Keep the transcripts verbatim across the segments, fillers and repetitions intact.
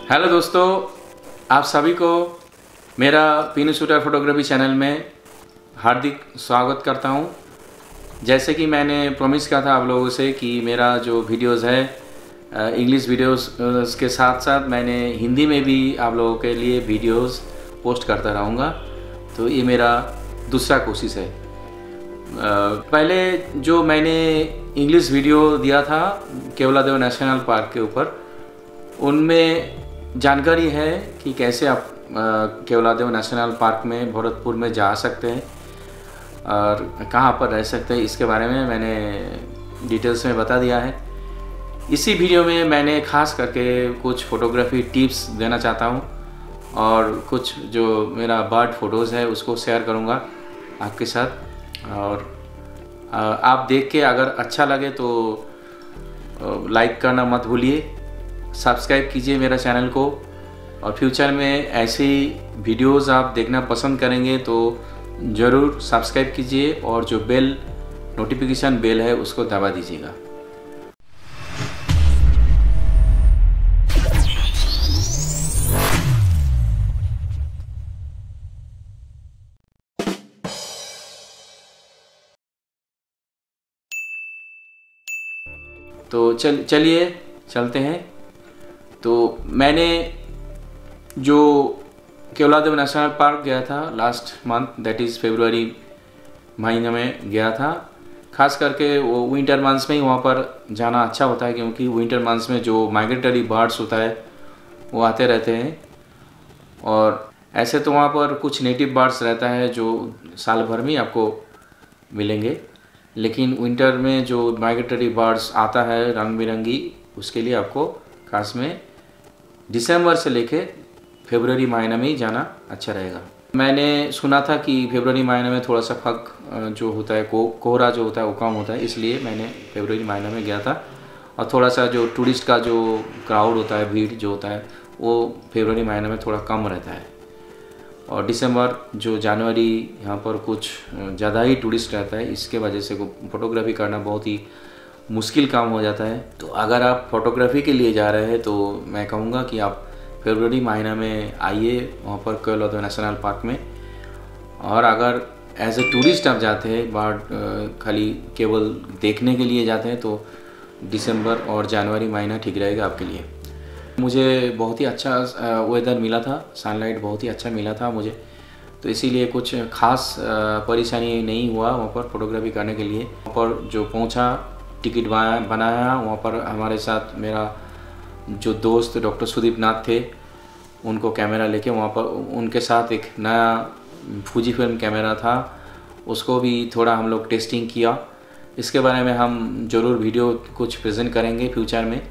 Hello दोस्तों, आप सभी को मेरा पीनू शूटर फोटोग्राफी चैनल में हार्दिक स्वागत करता हूं। जैसे कि मैंने प्रॉमिस किया था आप लोगों से कि मेरा जो वीडियोस है इंग्लिश वीडियोस के साथ साथ मैंने हिंदी में भी आप लोगों के लिए वीडियोस पोस्ट करता रहूँगा। तो ये मेरा दूसरा कोशिश है। पहले जो मैंने इंग्लिश वीडियो दिया था केवलादेव नेशनल पार्क के ऊपर, उनमें जानकारी है कि कैसे आप केवलादेव नेशनल पार्क में भरतपुर में जा सकते हैं और कहाँ पर रह सकते हैं, इसके बारे में मैंने डिटेल्स में बता दिया है। इसी वीडियो में मैंने खास करके कुछ फोटोग्राफी टिप्स देना चाहता हूँ और कुछ जो मेरा बर्ड फोटोज़ है उसको शेयर करूँगा आपके साथ। और आप देख के अगर अच्छा लगे तो लाइक करना मत भूलिए, सब्सक्राइब कीजिए मेरा चैनल को। और फ्यूचर में ऐसी वीडियोस आप देखना पसंद करेंगे तो ज़रूर सब्सक्राइब कीजिए और जो बेल नोटिफिकेशन बेल है उसको दबा दीजिएगा। तो चल चलिए चलते हैं। तो मैंने जो केवलादेव नेशनल पार्क गया था लास्ट मंथ, दैट इज़ फरवरी महीने में गया था। खास करके वो विंटर मंथ्स में ही वहाँ पर जाना अच्छा होता है, क्योंकि विंटर मंथ्स में जो माइग्रेटरी बर्ड्स होता है वो आते रहते हैं। और ऐसे तो वहाँ पर कुछ नेटिव बर्ड्स रहता है जो साल भर में आपको मिलेंगे, लेकिन विंटर में जो माइग्रेटरी बर्ड्स आता है रंग बिरंगी, उसके लिए आपको खास में दिसंबर से लेके फरवरी महीने में ही जाना अच्छा रहेगा। मैंने सुना था कि फरवरी महीने में थोड़ा सा फग जो होता है, को कोहरा जो होता है वो कम होता है, इसलिए मैंने फरवरी महीने में गया था। और थोड़ा सा जो टूरिस्ट का जो क्राउड होता है, भीड़ जो होता है, वो फरवरी महीने में थोड़ा कम रहता है। और दिसंबर जो जनवरी यहाँ पर कुछ ज़्यादा ही टूरिस्ट रहता है, इसके वजह से फ़ोटोग्राफी करना बहुत ही मुश्किल काम हो जाता है। तो अगर आप फोटोग्राफी के लिए जा रहे हैं तो मैं कहूँगा कि आप फरवरी महीना में आइए वहाँ पर केवलादेव नेशनल पार्क में। और अगर एज ए टूरिस्ट आप जाते हैं, बर्ड खाली केवल देखने के लिए जाते हैं, तो दिसंबर और जनवरी महीना ठीक रहेगा आपके लिए। मुझे बहुत ही अच्छा वेदर मिला था, सनलाइट बहुत ही अच्छा मिला था मुझे, तो इसीलिए कुछ खास परेशानी नहीं हुआ वहाँ पर फोटोग्राफी करने के लिए। वहाँ पर जो पहुँचा, टिकट बनाया, वहाँ पर हमारे साथ मेरा जो दोस्त डॉक्टर सुदीप नाथ थे, उनको कैमरा लेके वहाँ पर उनके साथ एक नया फूजी फिल्म कैमरा था, उसको भी थोड़ा हम लोग टेस्टिंग किया। इसके बारे में हम ज़रूर वीडियो कुछ प्रेजेंट करेंगे फ्यूचर में।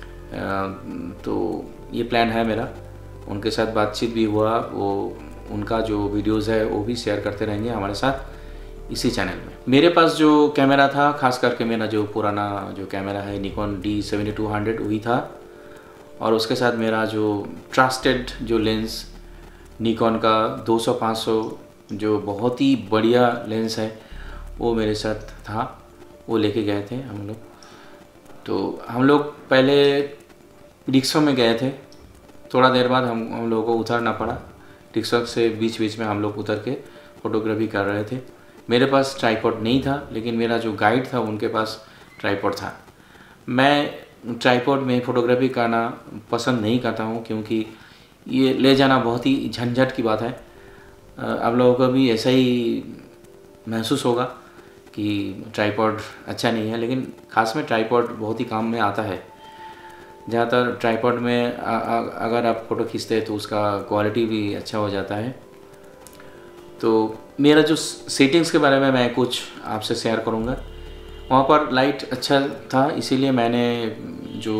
तो ये प्लान है मेरा। उनके साथ बातचीत भी हुआ, वो उनका जो वीडियोज़ है वो भी शेयर करते रहेंगे हमारे साथ इसी चैनल में। मेरे पास जो कैमरा था, खास करके मेरा जो पुराना जो कैमरा है Nikon D seventy two hundred वही था। और उसके साथ मेरा जो ट्रस्टेड जो लेंस निकॉन का दो सौ पाँच सौ जो बहुत ही बढ़िया लेंस है वो मेरे साथ था, वो लेके गए थे हम लोग। तो हम लोग पहले रिक्शा में गए थे, थोड़ा देर बाद हम हम लोगों को उतरना पड़ा। रिक्शा से बीच बीच में हम लोग उतर के फ़ोटोग्राफी कर रहे थे। मेरे पास ट्राइपॉड नहीं था, लेकिन मेरा जो गाइड था उनके पास ट्राइपॉड था। मैं ट्राइपॉड में फ़ोटोग्राफी करना पसंद नहीं करता हूँ, क्योंकि ये ले जाना बहुत ही झंझट की बात है। आप लोगों को भी ऐसा ही महसूस होगा कि ट्राइपॉड अच्छा नहीं है, लेकिन ख़ास में ट्राइपॉड बहुत ही काम में आता है। ज़्यादातर ट्राइपॉड में आ, आ, अगर आप फ़ोटो खींचते हैं तो उसका क्वालिटी भी अच्छा हो जाता है। तो मेरा जो सेटिंग्स के बारे में मैं कुछ आपसे शेयर करूँगा। वहाँ पर लाइट अच्छा था, इसीलिए मैंने जो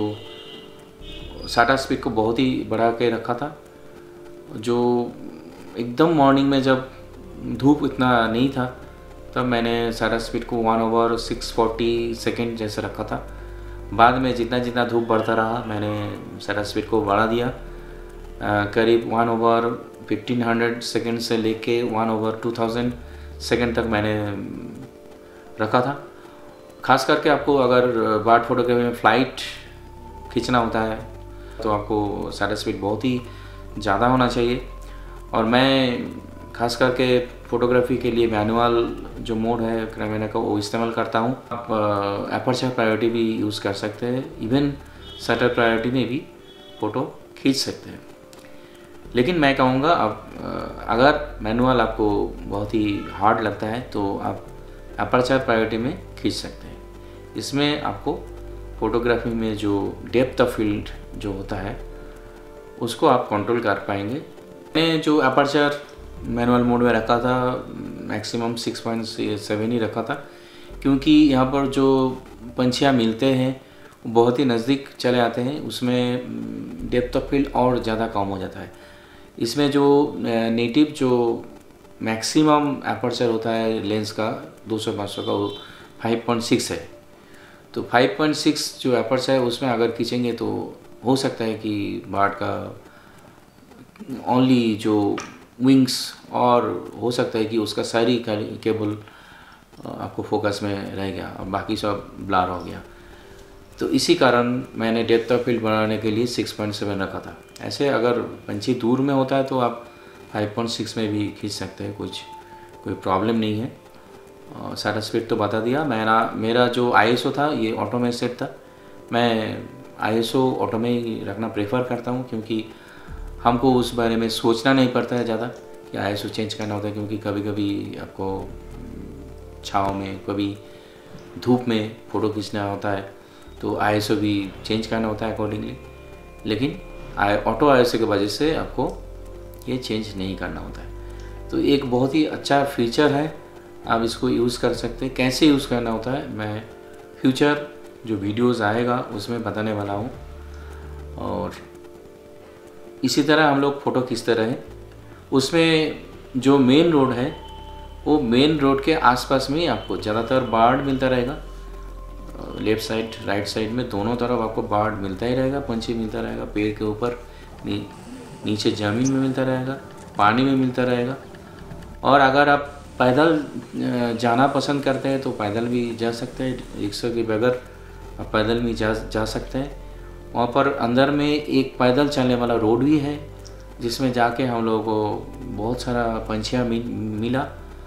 शटर स्पीड को बहुत ही बढ़ा के रखा था। जो एकदम मॉर्निंग में जब धूप इतना नहीं था, तब मैंने शटर स्पीड को one over six forty second जैसे रखा था। बाद में जितना जितना धूप बढ़ता रहा, मैंने शटर स्पीड को बढ़ा दिया। आ, करीब one over fifteen hundred second से लेके one over two thousand second तक मैंने रखा था। खास करके आपको अगर बर्ड फोटोग्राफी में फ़्लाइट खींचना होता है तो आपको शटर स्पीड बहुत ही ज़्यादा होना चाहिए। और मैं खास करके फ़ोटोग्राफी के लिए मैनुअल जो मोड है कैमरा का वो इस्तेमाल करता हूँ। आप एपर्चर प्रायोरिटी भी यूज़ कर सकते हैं, इवन शटर प्रायोरिटी में भी फ़ोटो खींच सकते हैं। लेकिन मैं कहूँगा आप अगर मैनुअल आपको बहुत ही हार्ड लगता है तो आप एपर्चर प्रायोरिटी में खींच सकते हैं। इसमें आपको फ़ोटोग्राफी में जो डेप्थ ऑफ फील्ड जो होता है उसको आप कंट्रोल कर पाएंगे। मैंने जो एपर्चर मैनुअल मोड में रखा था मैक्सिमम सिक्स पॉइंट सेवन ही रखा था, क्योंकि यहाँ पर जो पंछियाँ मिलते हैं वो बहुत ही नज़दीक चले आते हैं, उसमें डेप्थ ऑफ फील्ड और ज़्यादा कम हो जाता है। इसमें जो नेटिव जो मैक्सिमम एपर्चर होता है लेंस का दो सौ पाँच सौ का वो फाइव पॉइंट सिक्स है। तो फाइव पॉइंट सिक्स जो एपर्चर है उसमें अगर खींचेंगे तो हो सकता है कि बर्ड का ओनली जो विंग्स और हो सकता है कि उसका सारी केबल आपको फोकस में रह गया और बाकी सब ब्लर हो गया। तो इसी कारण मैंने डेप्थ ऑफ फील्ड बनाने के लिए सिक्स पॉइंट सेवन रखा था। ऐसे अगर पंछी दूर में होता है तो आप फाइव पॉइंट सिक्स में भी खींच सकते हैं, कुछ कोई प्रॉब्लम नहीं है। शटर स्पीड तो बता दिया। मेरा मेरा जो आई एस ओ था ये ऑटो में सेट था। मैं आई एस ओ ऑटो में ही रखना प्रेफर करता हूँ, क्योंकि हमको उस बारे में सोचना नहीं पड़ता है ज़्यादा कि आई एस ओ चेंज करना होता है, क्योंकि कभी कभी आपको छाँव में कभी धूप में फ़ोटो खींचना होता है तो आई एस ओ भी चेंज करना होता है अकॉर्डिंगली। लेकिन आई ऑटो आई एस ओ की वजह से आपको ये चेंज नहीं करना होता है। तो एक बहुत ही अच्छा फीचर है, आप इसको यूज़ कर सकते हैं। कैसे यूज़ करना होता है मैं फ्यूचर जो वीडियोस आएगा उसमें बताने वाला हूँ। और इसी तरह हम लोग फ़ोटो खींचते रहे। उसमें जो मेन रोड है वो मेन रोड के आसपास में ही आपको ज़्यादातर बर्ड मिलता रहेगा। लेफ़्ट साइड राइट साइड में दोनों तरफ आपको बर्ड मिलता ही रहेगा, पंछी मिलता रहेगा। पेड़ के ऊपर नी, नीचे ज़मीन में मिलता रहेगा, पानी में मिलता रहेगा। और अगर आप पैदल जाना पसंद करते हैं तो पैदल भी जा सकते हैं, रिक्शा के बगैर आप पैदल भी जा जा सकते हैं। वहाँ पर अंदर में एक पैदल चलने वाला रोड भी है, जिसमें जाके हम लोगों को बहुत सारा पंछियाँ मिल, मिला।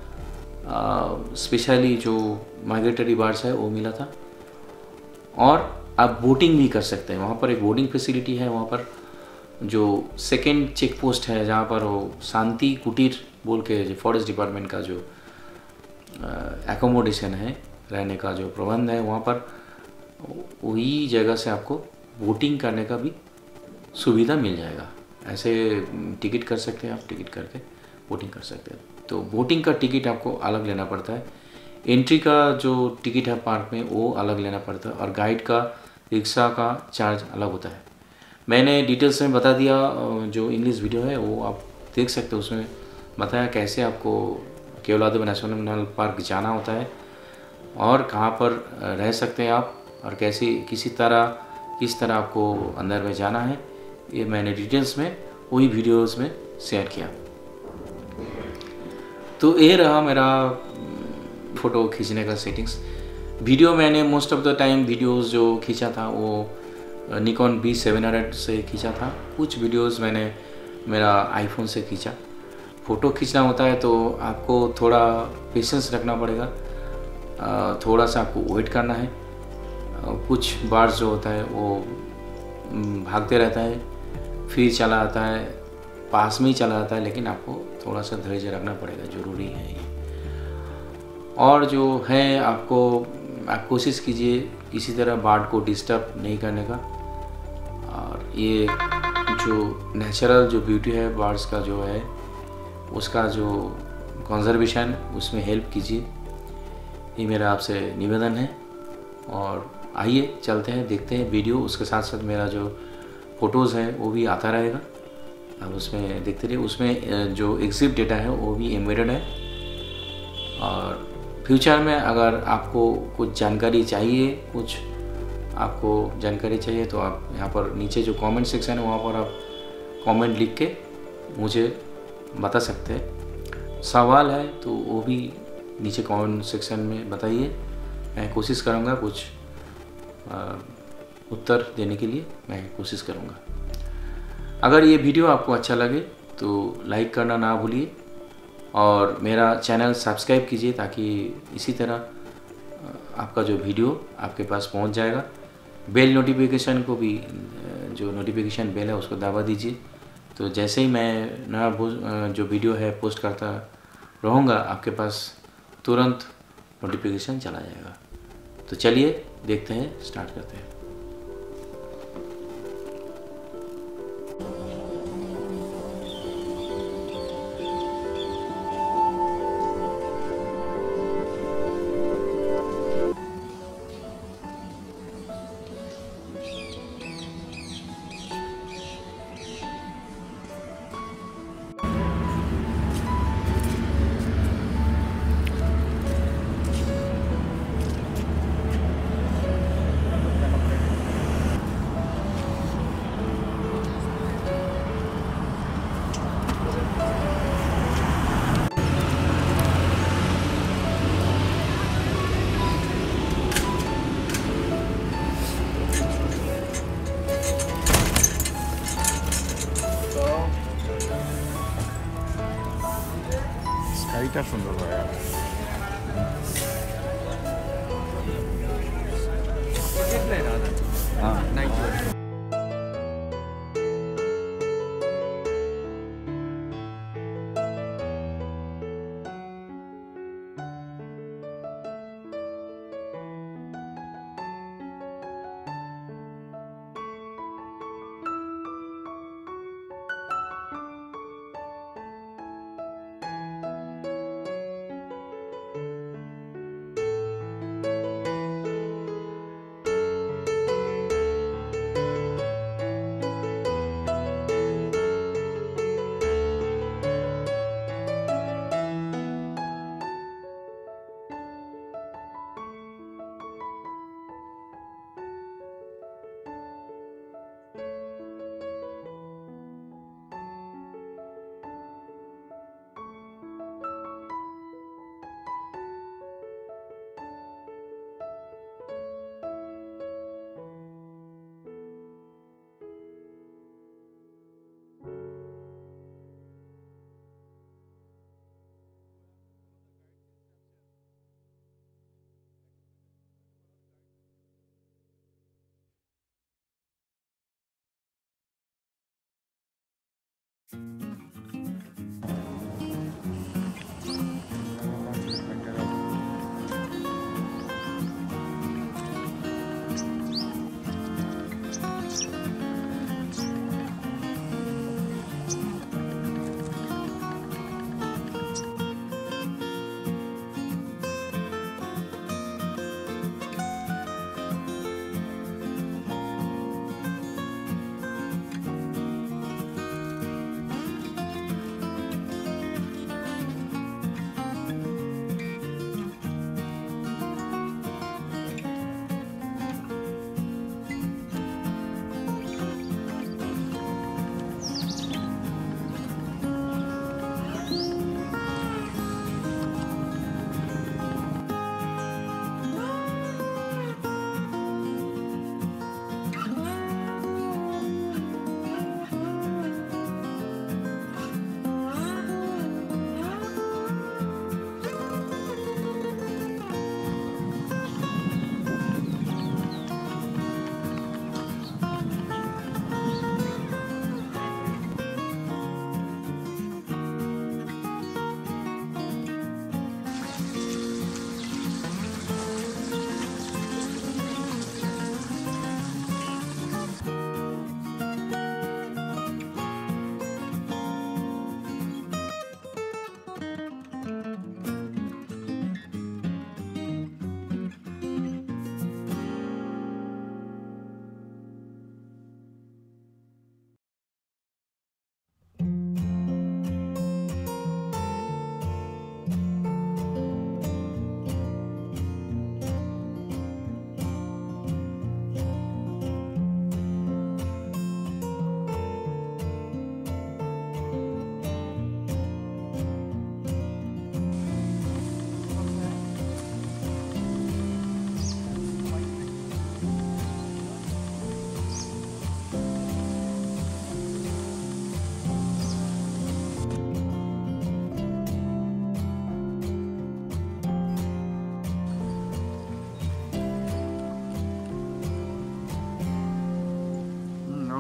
स्पेशली जो माइग्रेटरी बर्ड्स है वो मिला था। और आप बोटिंग भी कर सकते हैं। वहाँ पर एक बोटिंग फैसिलिटी है। वहाँ पर जो सेकेंड चेक पोस्ट है जहाँ पर वो शांति कुटीर बोल के जो फॉरेस्ट डिपार्टमेंट का जो एकोमोडेशन है, रहने का जो प्रबंध है, वहाँ पर वही जगह से आपको बोटिंग करने का भी सुविधा मिल जाएगा। ऐसे टिकट कर सकते हैं, आप टिकट करके बोटिंग कर सकते हैं। तो बोटिंग का टिकट आपको अलग लेना पड़ता है। एंट्री का जो टिकट है पार्क में वो अलग लेना पड़ता है, और गाइड का रिक्शा का चार्ज अलग होता है। मैंने डिटेल्स में बता दिया, जो इंग्लिश वीडियो है वो आप देख सकते हो, उसमें बताया कैसे आपको केओलादेओ नेशनल पार्क जाना होता है और कहाँ पर रह सकते हैं आप, और कैसे किसी तरह किस तरह आपको अंदर में जाना है। ये मैंने डिटेल्स में वही वीडियोस में शेयर किया। तो ये रहा मेरा फ़ोटो खींचने का सेटिंग्स। वीडियो मैंने most of the time videos जो खींचा था वो निकॉन डी सेवन हंड्रेड से खींचा था। कुछ वीडियोस मैंने मेरा आईफोन से खींचा। फ़ोटो खींचना होता है तो आपको थोड़ा पेशेंस रखना पड़ेगा, थोड़ा सा आपको वेट करना है। कुछ बर्ड्स जो होता है वो भागते रहता है, फिर चला आता है, पास में ही चला आता है, लेकिन आपको थोड़ा सा धैर्य रखना पड़ेगा, ज़रूरी है ये। और जो है आपको आप कोशिश कीजिए किसी तरह बर्ड को डिस्टर्ब नहीं करने का। और ये जो नेचुरल जो ब्यूटी है बर्ड्स का जो है उसका जो कंजर्वेशन उसमें हेल्प कीजिए, ये मेरा आपसे निवेदन है। और आइए चलते हैं, देखते हैं वीडियो। उसके साथ साथ मेरा जो फ़ोटोज़ है वो भी आता रहेगा, अब उसमें देखते रहिए। उसमें जो एग्जिट डेटा है वो भी एम्बेडेड है। और फ्यूचर में अगर आपको कुछ जानकारी चाहिए, कुछ आपको जानकारी चाहिए तो आप यहाँ पर नीचे जो कमेंट सेक्शन है वहाँ पर आप कमेंट लिख के मुझे बता सकते हैं। सवाल है तो वो भी नीचे कमेंट सेक्शन में बताइए, मैं कोशिश करूँगा कुछ उत्तर देने के लिए मैं कोशिश करूँगा। अगर ये वीडियो आपको अच्छा लगे तो लाइक करना ना भूलिए और मेरा चैनल सब्सक्राइब कीजिए ताकि इसी तरह आपका जो वीडियो आपके पास पहुंच जाएगा। बेल नोटिफिकेशन को भी, जो नोटिफिकेशन बेल है उसको दबा दीजिए, तो जैसे ही मैं नया जो वीडियो है पोस्ट करता रहूँगा आपके पास तुरंत नोटिफिकेशन चला जाएगा। तो चलिए देखते हैं, स्टार्ट करते हैं। স্কাইটা সুন্দর হয়ে গেল। হ্যাঁ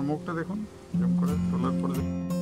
আমার মুখটা দেখুন জুম করে তোলার পরে দেখুন।